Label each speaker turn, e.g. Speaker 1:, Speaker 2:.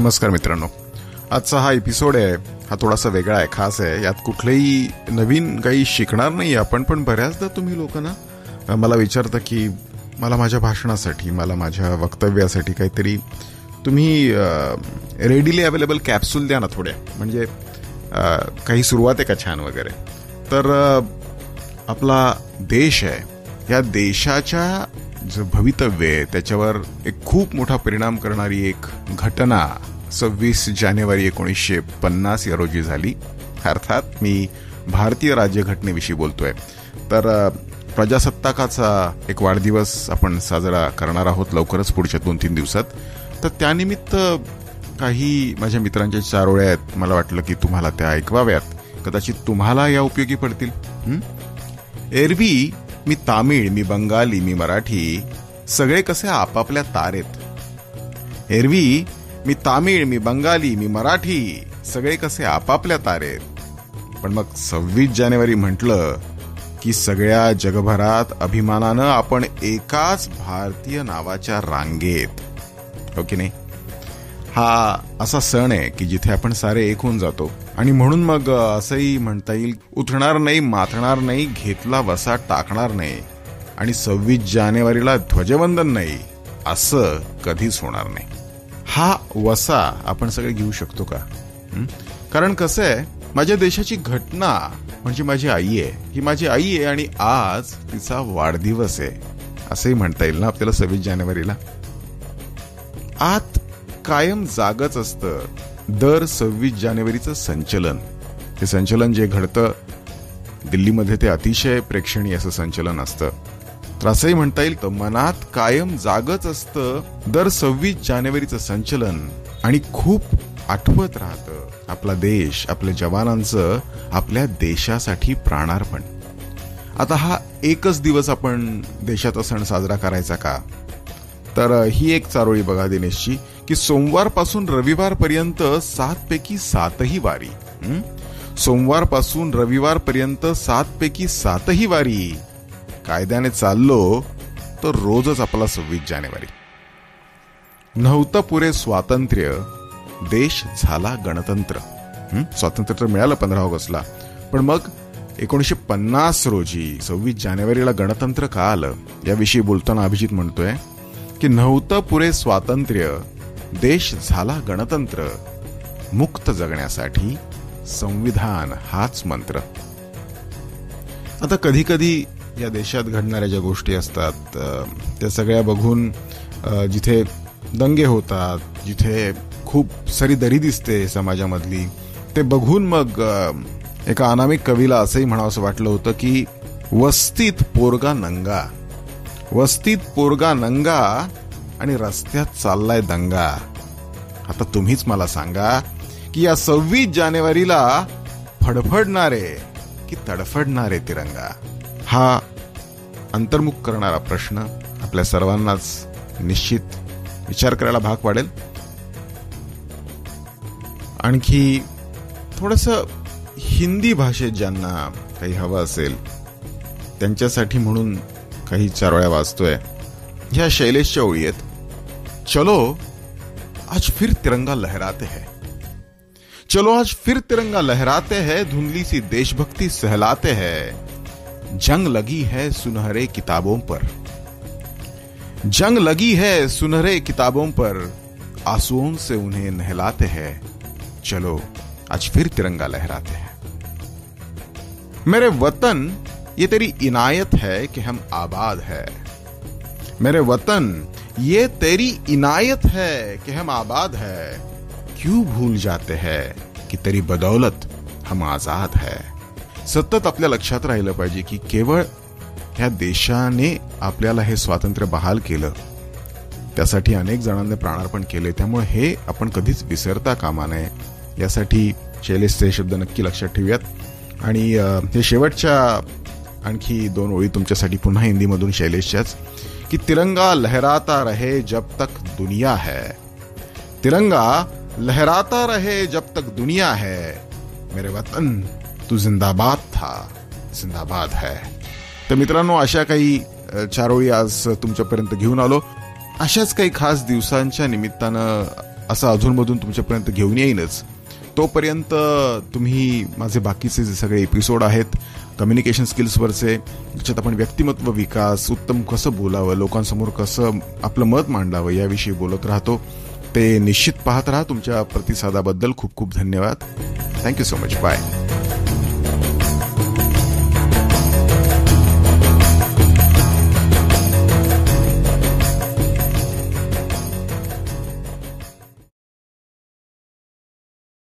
Speaker 1: नमस्कार मित्रांनो, आजचा हा एपिसोड आहे हा थोडासा वेगळा आहे, खास आहे. यात कुठलेही नवीन काही शिकणार नाही आपण, पण बऱ्याचदा तुम्ही लोकांना मला विचारता की मला माझ्या भाषणासाठी, मला माझ्या वक्तव्यासाठी काहीतरी तुम्ही रेडिली अवेलेबल कॅप्सूल द्या ना थोड्या, म्हणजे काही सुरुवात आहे का छान वगैरे. तर आपला देश आहे, या देशाच्या जो भवितव्य आहे त्याच्यावर एक खूप मोठा परिणाम करणारी एक घटना 26 जानेवारी 1950 या रोजी झाली. अर्थात मी भारतीय राज्यघटनेविषयी बोलतोय. तर प्रजासत्ताकाचा एक वाढदिवस आपण साजरा करणार आहोत लवकरच, पुढच्या 2-3 दिवसात. तर त्यानिमित्त काही माझ्या मित्रांच्या चारोळ्या आहेत, मला वाटलं की तुम्हाला त्या ऐकवाव्यात, कदाचित तुम्हाला या उपयोगी पडतील. एरवी मी तामिळ, मी बंगाली, मी मराठी, सगळे कसे आपापल्या तारेत. एरवी मी तामिळ, मी बंगाली, मी मराठी, सगळे कसे आपापल्या तारेत. पण मग 26 जानेवारी म्हटलं की सगळ्या जगभरात अभिमानानं आपण एकाच भारतीय नावाच्या रांगेत, हो की नाही. हा असा सण आहे की जिथे आपण सारे एक होऊन जातो. आणि म्हणून मग असंही म्हणता येईल, उठणार नाही, माथणार नाही, घेतला वसा टाकणार नाही, आणि 26 जानेवारीला ध्वजवंदन नाही, असं कधीच होणार नाही. हा वसा आपण सगळे घेऊ शकतो का? कारण कसं आहे, माझ्या देशाची घटना म्हणजे माझी आई आहे. ही माझी आई आहे आणि आज तिचा वाढदिवस आहे, असंही म्हणता येईल ना आपल्याला 26 जानेवारीला. आत कायम जागच असतं दर 26 जानेवारीचं संचलन. ते संचलन जे घडतं दिल्लीमध्ये ते अतिशय प्रेक्षणीय असं संचलन असतं. तर असंही म्हणता येईल, तर मनात कायम जागच असतं दर 26 जानेवारीचं संचलन, आणि खूप आठवत राहतं आपला देश, आपल्या जवानांचं आपल्या देशासाठी प्राणार्पण. आता हा एकच दिवस आपण देशाचा सण साजरा करायचा का? तर ही एक चारोळी बघा दिनेशची, की सोमवारपासून रविवारपर्यंत 7 पैकी 7ही वारी. सोमवारपासून रविवारपर्यंत 7 पैकी 7ही वारी. कायद्याने चाललो तर रोजच आपला 26 जानेवारी. नव्हतं पुरे स्वातंत्र्य, देश झाला गणतंत्र. स्वातंत्र्य तर मिळालं 15 ऑगस्टला, पण मग 1950 रोजी 26 जानेवारीला गणतंत्र का आलं, याविषयी बोलताना अभिजित म्हणतोय की नव्हतं पुरे स्वातंत्र्य, देश झाला गणतंत्र, मुक्त जगण्यासाठी संविधान हाच मंत्र. आता कधी कधी या देशात घडणाऱ्या ज्या गोष्टी असतात त्या सगळ्या बघून, जिथे दंगे होतात, जिथे खूप सारी दरी दिसते समाजामधली, ते बघून मग एका अनामिक कवीला असंही म्हणावंसं वाटलं होतं की वस्तीत पोरगा नंगा, वस्तीत पोरगा नंगा, आणि रस्त्यात चाललाय दंगा. आता तुम्हीच मला सांगा की या 26 जानेवारीला फडफडणारे की तडफडणारे तिरंगा? हा अंतर्मुख करणारा प्रश्न आपल्या सर्वांनाच निश्चित विचार करायला भाग पाडेल. आणखी थोडंसं हिंदी भाषेत ज्यांना काही हवं असेल त्यांच्यासाठी म्हणून काही चारोळ्या वाचतोय. ह्या शैलेशच्या ओळी आहेत. चलो आज फिर तिरंगा लहराते हैं, चलो आज फिर तिरंगा लहराते हैं, धुंधली सी देशभक्ति सहलाते हैं, जंग लगी है सुनहरे किताबों पर, जंग लगी है सुनहरे किताबों पर, आंसुओं से उन्हें नहलाते हैं, चलो आज फिर तिरंगा लहराते हैं. मेरे वतन ये तेरी इनायत है कि हम आबाद है, मेरे वतन ये तेरी इनायत है कि हम आबाद है, क्यों भूल जाते हैं कि तेरी बदौलत हम आजाद है. सतत आपल्या लक्षात राहिलं पाहिजे की केवळ ह्या देशाने आपल्याला हे स्वातंत्र्य बहाल केलं, त्यासाठी अनेक जणांनी प्राणार्पण केले, त्यामुळे हे आपण कधीच विसरता कामा नये. यासाठी शैलेशचे शब्द नक्की लक्षात ठेवूयात. आणि हे शेवटच्या आणखी 2 ओळी तुमच्यासाठी पुन्हा हिंदीमधून शैलेशच्याच, कि तिरंगा लहराता रहे जब तक दुनिया है, तिरंगा लहराता रहे जब तक दुनिया है, मेरे वतन तू जिंदाबाद था, जिंदाबाद है. तर मित्रांनो, अशा काही चारोळी आज तुमच्यापर्यंत घेऊन आलो. अशाच काही खास दिवसांच्या निमित्तानं असं अधूनमधून तुमच्यापर्यंत घेऊन येईनच. तोपर्यंत तुम्ही माझे बाकीचे जे सगळे एपिसोड आहेत कम्युनिकेशन स्किल्सवरचे, ज्याच्यात आपण व्यक्तिमत्व विकास, उत्तम कसं बोलावं, लोकांसमोर कसं आपलं मत मांडावं याविषयी बोलत राहतो, ते निश्चित पाहत राहा. तुमच्या प्रतिसादाबद्दल खूप खूप धन्यवाद. Thank you so much. बाय.